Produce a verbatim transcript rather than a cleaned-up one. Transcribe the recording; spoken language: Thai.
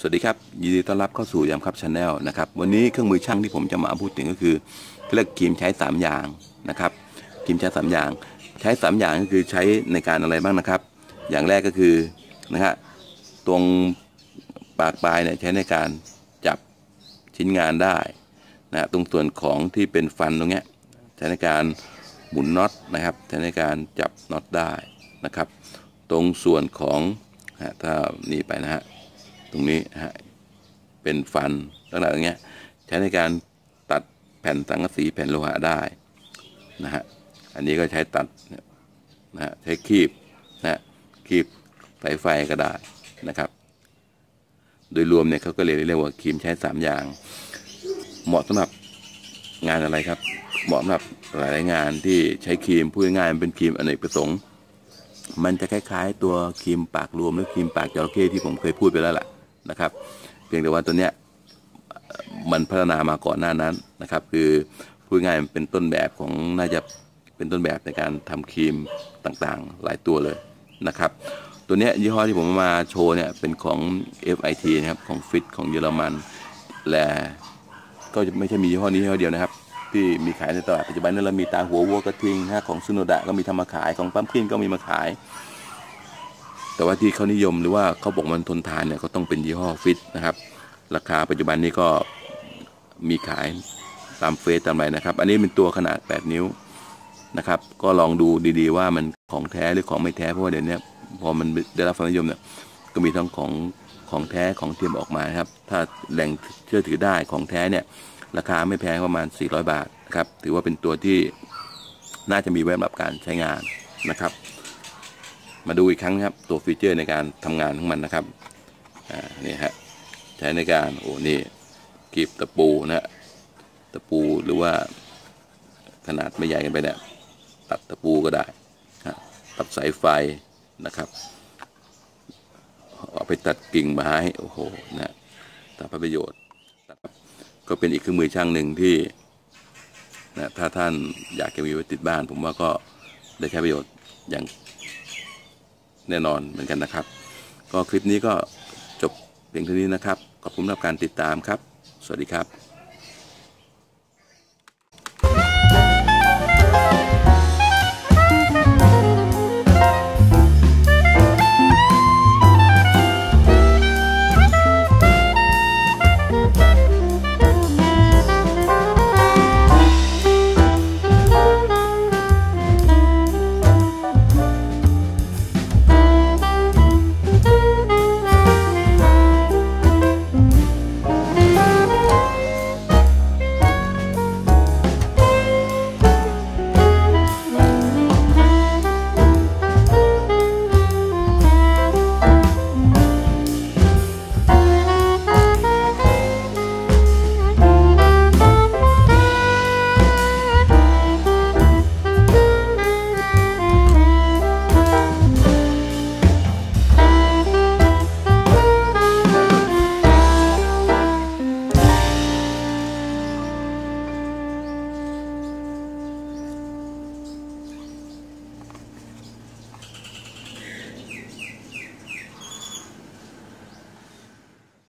วัสดีครับยินดีต้อนรับเข้าสู่ยามครับชาแนลนะครับวันนี้เครื่องมือช่างที่ผมจะมาพูดถึงก็คือเรียกครีมใช้สามอย่างนะครับครีมใช้สามอย่างใช้สามอย่างก็คือใช้ในการอะไรบ้างนะครับอย่างแรกก็คือนะฮะตรงปากปลายเนี่ยใช้ในการจับชิ้นงานได้นะตรงส่วนของที่เป็นฟันตรงเนี้ยใช้ในการหมุนน็อตนะครับใช้ในการจับน็อตได้นะครับตรงส่วนของถ้านี่ไปนะฮะตรงนี้ฮะเป็นฟันลักษณะอย่างเงี้ยใช้ในการตัดแผ่นสังกะสีแผ่นโลหะได้นะฮะอันนี้ก็ใช้ตัดนะฮะใช้คีบนะคีบสายไฟก็ได้นะครับโดยรวมเนี่ยเขาก็เรียกเรียกว่าครีมใช้สามอย่างเหมาะสำหรับงานอะไรครับเหมาะสำหรับหลายงานที่ใช้ครีมพูดง่ายๆมันเป็นครีมอเนกประสงค์มันจะคล้ายๆตัวครีมปากรวมหรือครีมปากจระเข้ที่ผมเคยพูดไปแล้วแหละนะครับเพียงแต่ว่าตัวเนี้ยมันพัฒนามาก่อนหน้านั้นนะครับคือพูดง่ายมันเป็นต้นแบบของน่าจะเป็นต้นแบบในการทำครีมต่างๆหลายตัวเลยนะครับตัวเนี้ยยี่ห้อที่ผมมาโชว์เนี่ยเป็นของ เอฟ ไอ ที นะครับของฟิตของเยอรมันและก็ไม่ใช่มียี่ห้อนี้ยี่ห้อเดียวนะครับที่มีขายในตลาดปัจจุบันนี้เรามีตาหัววัวกระทิงนะของซุโนดะก็มีทำมาขายของปั๊มคินก็มีมาขายแต่ว่าที่เขานิยมหรือว่าเขาบอกมันทนทานเนี่ยก็ต้องเป็นยี่ห้อฟิตนะครับราคาปัจจุบันนี้ก็มีขายตามเฟซตามอะไรนะครับอันนี้เป็นตัวขนาดแปดนิ้วนะครับก็ลองดูดีๆว่ามันของแท้หรือของไม่แท้เพราะว่าเดี๋ยวนี้พอมันได้รับความนิยมเนี่ยก็มีทั้งของของแท้ของเทียมออกมาครับถ้าแหล่งเชื่อถือได้ของแท้เนี่ยราคาไม่แพงประมาณสี่ร้อยบาทนะครับถือว่าเป็นตัวที่น่าจะมีไว้สำหรับการใช้งานนะครับมาดูอีกครั้งครับตัวฟีเจอร์ในการทำงานของมันนะครับอ่านี่ฮะใช้ในการโอ้นี่กรีบตะปูนะตะปูหรือว่าขนาดไม่ใหญ่กันไปเนี่ยตัดตะปูก็ได้ตัดสายไฟนะครับเอาไปตัดกิ่งไม้โอ้โหนะทำประโยชน์ก็เป็นอีกเครื่องมือช่างหนึ่งที่นะถ้าท่านอยากจะมีไว้ติดบ้านผมว่าก็ได้ใช้ประโยชน์อย่างแน่นอนเหมือนกันนะครับก็คลิปนี้ก็จบเพียงเท่านี้นะครับขอบคุณสำหรับการติดตามครับสวัสดีครับ